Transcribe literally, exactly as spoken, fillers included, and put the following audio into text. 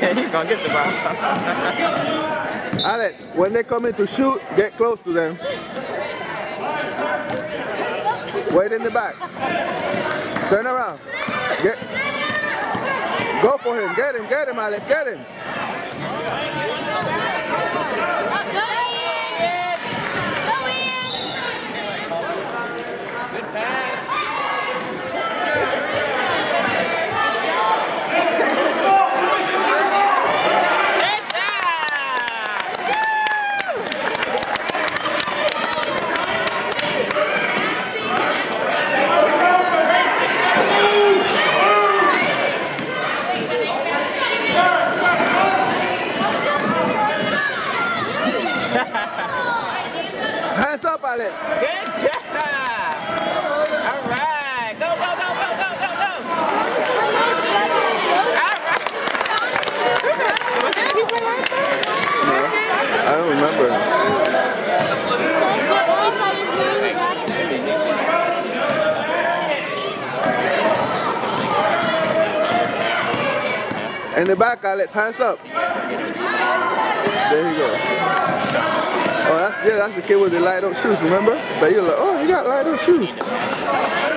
He's gonna get the ball. Alex, when they come in to shoot, get close to them. Wait in the back. Turn around. Get. Go for him. Get him. Get him, Alex. Get him. Hands up, Alex. Good job. All right. Go, go, go, go, go, go, go. All right. Was that he play last time? No, I don't remember. In the back, Alex. Hands up. There you go. Oh, that's, yeah, that's the kid with the light up shoes, remember? But you're like, oh, he got light up shoes.